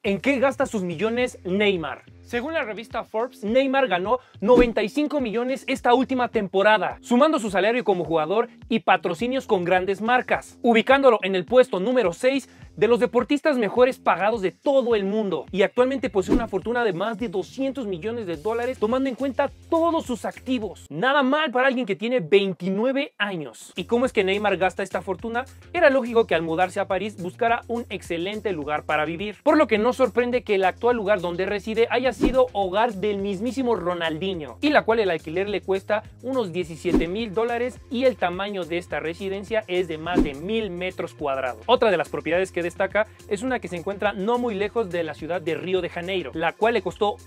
¿En qué gasta sus millones Neymar? Según la revista Forbes, Neymar ganó 95 millones esta última temporada, sumando su salario como jugador y patrocinios con grandes marcas, ubicándolo en el puesto número 6 de los deportistas mejores pagados de todo el mundo, y actualmente posee una fortuna de más de 200 millones de dólares tomando en cuenta todos sus activos. Nada mal para alguien que tiene 29 años. ¿Y cómo es que Neymar gasta esta fortuna? Era lógico que al mudarse a París buscara un excelente lugar para vivir, por lo que no sorprende que el actual lugar donde reside haya sido hogar del mismísimo Ronaldinho, y la cual el alquiler le cuesta unos 17,000 dólares, y el tamaño de esta residencia es de más de 1000 metros cuadrados. Otra de las propiedades que destaca es una que se encuentra no muy lejos de la ciudad de Río de Janeiro, la cual le costó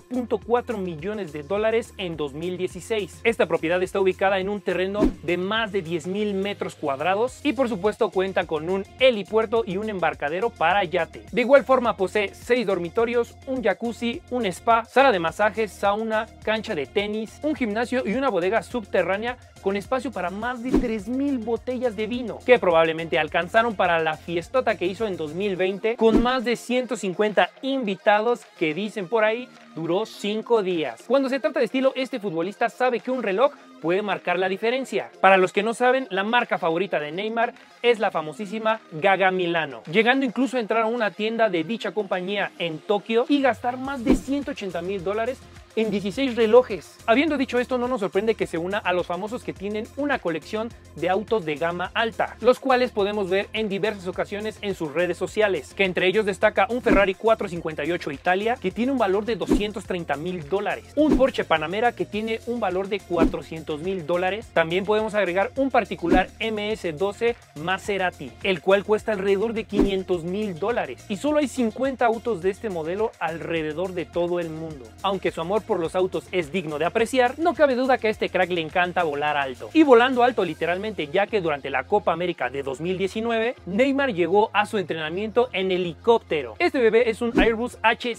8.4 millones de dólares en 2016. Esta propiedad está ubicada en un terreno de más de 10,000 metros cuadrados y por supuesto cuenta con un helipuerto y un embarcadero para yate. De igual forma posee 6 dormitorios, un jacuzzi, un spa, sala de masajes, sauna, cancha de tenis, un gimnasio y una bodega subterránea con espacio para más de 3,000 botellas de vino, que probablemente alcanzaron para la fiestota que hizo en 2020, con más de 150 invitados que dicen por ahí duró 5 días. Cuando se trata de estilo, este futbolista sabe que un reloj puede marcar la diferencia. Para los que no saben, la marca favorita de Neymar es la famosísima Gaga Milano, llegando incluso a entrar a una tienda de dicha compañía en Tokio y gastar más de 180,000 dólares en 16 relojes. Habiendo dicho esto, no nos sorprende que se una a los famosos que tienen una colección de autos de gama alta, los cuales podemos ver en diversas ocasiones en sus redes sociales, que entre ellos destaca un Ferrari 458 Italia que tiene un valor de 230,000 dólares, un Porsche Panamera que tiene un valor de 400,000 dólares, también podemos agregar un particular MS12 Maserati, el cual cuesta alrededor de 500,000 dólares, y solo hay 50 autos de este modelo alrededor de todo el mundo. Aunque su amor por los autos es digno de apreciar, no cabe duda que a este crack le encanta volar alto. Y volando alto literalmente, ya que durante la Copa América de 2019, Neymar llegó a su entrenamiento en helicóptero. Este bebé es un Airbus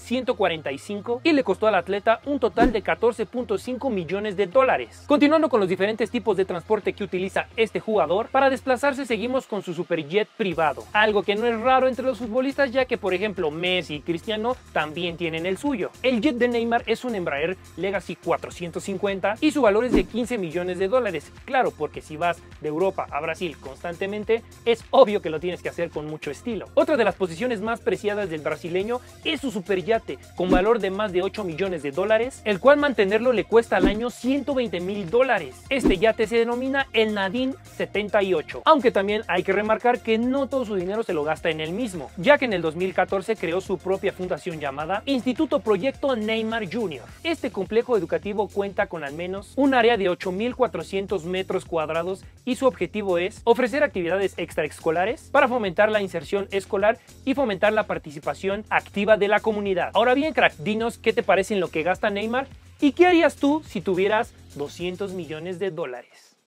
H145 y le costó al atleta un total de 14.5 millones de dólares. Continuando con los diferentes tipos de transporte que utiliza este jugador, para desplazarse seguimos con su superjet privado, algo que no es raro entre los futbolistas, ya que por ejemplo Messi y Cristiano también tienen el suyo. El jet de Neymar es un Embraer Legacy 450 y su valor es de 15 millones de dólares. Claro, porque si vas de Europa a Brasil constantemente, es obvio que lo tienes que hacer con mucho estilo. Otra de las posiciones más preciadas del brasileño es su superyate, con valor de más de 8 millones de dólares, el cual mantenerlo le cuesta al año 120,000 dólares. Este yate se denomina el Nadine 78, aunque también hay que remarcar que no todo su dinero se lo gasta en él mismo, ya que en el 2014 creó su propia fundación llamada Instituto Proyecto Neymar Jr. Este complejo educativo cuenta con al menos un área de 8,400 metros cuadrados y su objetivo es ofrecer actividades extraescolares para fomentar la inserción escolar y fomentar la participación activa de la comunidad. Ahora bien, crack, dinos qué te parece en lo que gasta Neymar y qué harías tú si tuvieras 200 millones de dólares.